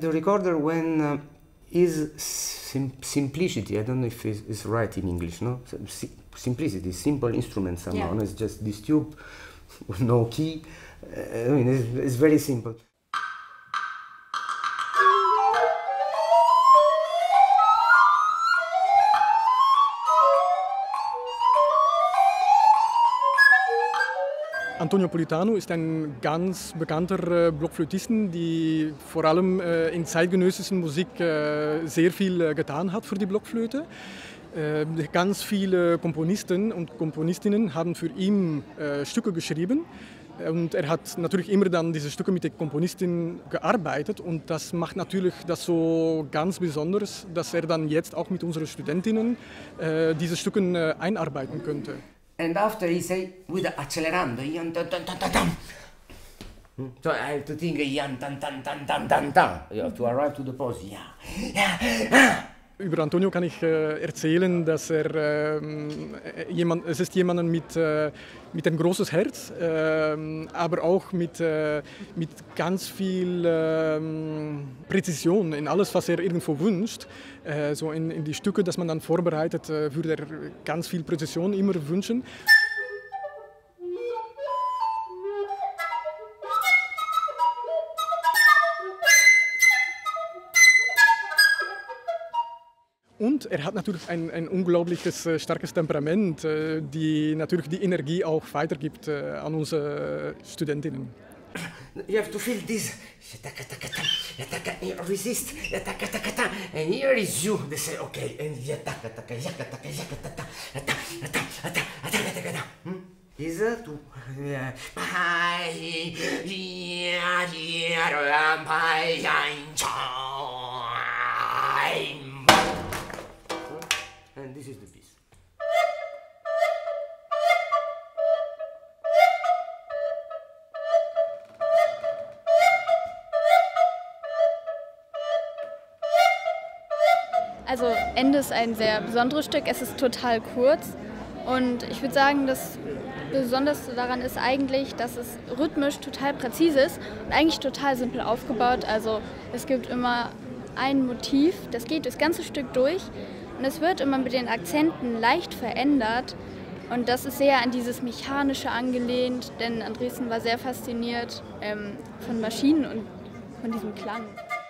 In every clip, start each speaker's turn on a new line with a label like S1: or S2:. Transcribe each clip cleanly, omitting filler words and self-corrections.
S1: the recorder when is simplicity. I don't know if it's right in English, no? Simplicity, simple instrument somehow. Yeah. No? It's just this tube with no key. I mean, it's very simple.
S2: Antonio Politano ist ein ganz bekannter Blockflötisten, die vor allem in zeitgenössischer Musik sehr viel getan hat für die Blockflöte. Ganz viele Komponisten und Komponistinnen haben für ihn Stücke geschrieben. Und er hat natürlich immer dann diese Stücke mit der Komponistin gearbeitet. Und das macht natürlich das so ganz besonders, dass er dann jetzt auch mit unseren Studentinnen diese Stücke einarbeiten könnte.
S1: And after he say with accelerando, so I have to think to arrive to the pose.
S2: Über Antonio kann ich erzählen, dass es ist jemand mit ein großes Herz, aber auch mit ganz viel Präzision in alles, was er irgendwo wünscht. So in die Stücke, dass man dann vorbereitet, würde er ganz viel Präzision immer wünschen. Und er hat natürlich ein unglaubliches, starkes Temperament, die natürlich die Energie auch weitergibt an unsere Studentinnen.
S1: You have to feel this. Resist. And here is you. They say, okay. And is to and this is the piece.
S3: Also Ende ist ein sehr besonderes Stück, es ist total kurz und ich würde sagen, das Besonderste daran ist eigentlich, dass es rhythmisch total präzise ist und eigentlich total simpel aufgebaut. Also es gibt immer ein Motiv, das geht das ganze Stück durch und es wird immer mit den Akzenten leicht verändert und das ist sehr an dieses Mechanische angelehnt, denn Andresen war sehr fasziniert von Maschinen und von diesem Klang.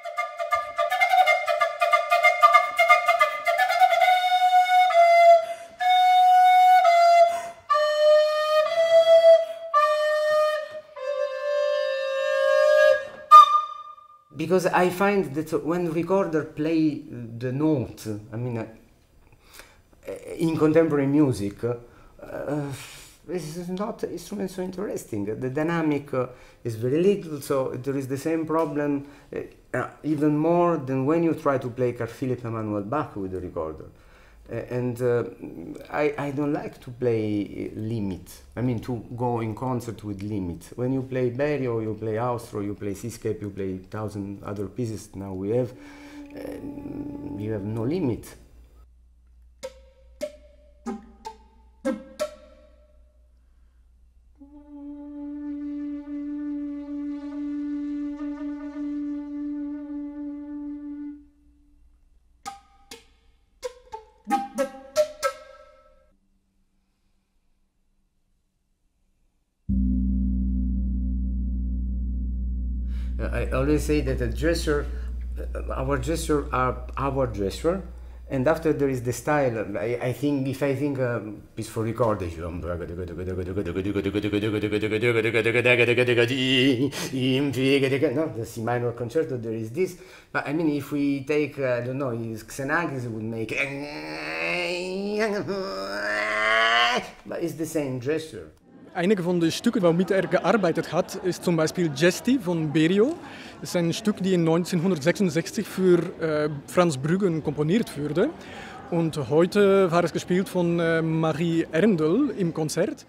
S1: Because I find that when recorder play the note, I mean, in contemporary music, this is not instrument so interesting. The dynamic is very little, so there is the same problem, even more than when you try to play Carl Philipp Emanuel Bach with the recorder. I don't like to play limit. I mean, to go in concert with limit. When you play Berio, you play Austro, you play Seascape, you play 1,000 other pieces now we have, you have no limit. I always say that our gesture are our gesture, and after there is the style. I think if I think piece for recording, no, the C minor concerto, there is this. But I mean, if we take, I don't know, Xenakis would make, but it's the same gesture.
S2: Einige von den Stücken, womit er gearbeitet hat, ist zum Beispiel Gesti von Berio. Das ist ein Stück, das 1966 für Franz Brüggen komponiert wurde. Und heute war es gespielt von Marie Erndl im Konzert.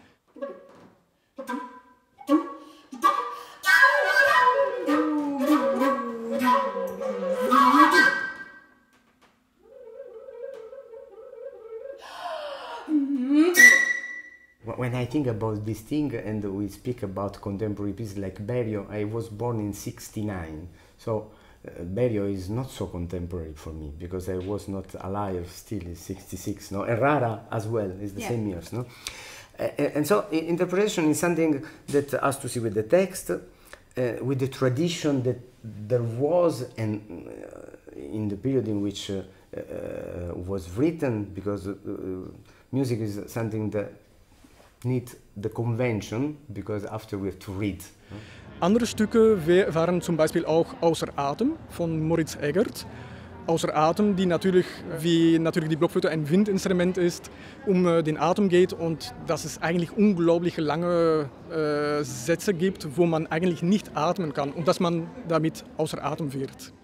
S1: When I think about this thing and we speak about contemporary pieces like Berio, I was born in '69. So Berio is not so contemporary for me because I was not alive still in '66, no? And Rara as well is the same years, no? And so interpretation is something that has to see with the text, with the tradition that there was, and in the period in which was written, because music is something that needs the convention, because after we have to read.
S2: Andere Stücke waren zum Beispiel auch Außer Atem von Moritz Eggert. Außer Atem, die natürlich, wie natürlich die Blockflöte ein Windinstrument ist, den Atem geht und dass es eigentlich unglaublich lange Sätze gibt, wo man eigentlich nicht atmen kann und dass man damit außer Atem wird.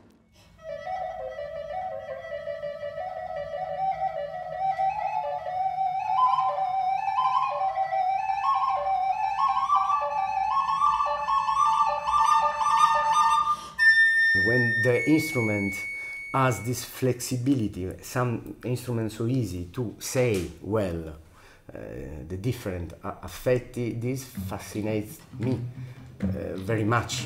S1: When the instrument has this flexibility, some instruments so easy to say well, the different affetti, this fascinates me very much.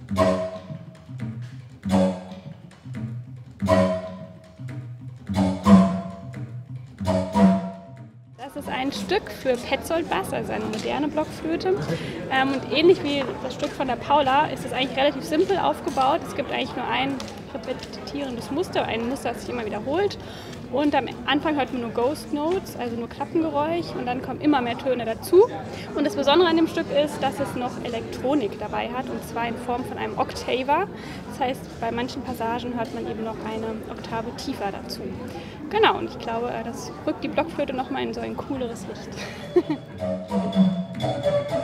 S4: Das ist ein Stück für Petzold-Bass, also eine moderne Blockflöte. Und ähnlich wie das Stück von der Paula ist es eigentlich relativ simpel aufgebaut. Es gibt eigentlich nur ein repetierendes Muster, ein Muster, das sich immer wiederholt. Und am Anfang hört man nur Ghost Notes, also nur Klappengeräusch, und dann kommen immer mehr Töne dazu. Und das Besondere an dem Stück ist, dass es noch Elektronik dabei hat, und zwar in Form von einem Octaver. Das heißt, bei manchen Passagen hört man eben noch eine Oktave tiefer dazu. Genau, und ich glaube, das rückt die Blockflöte nochmal in so ein cooleres Licht.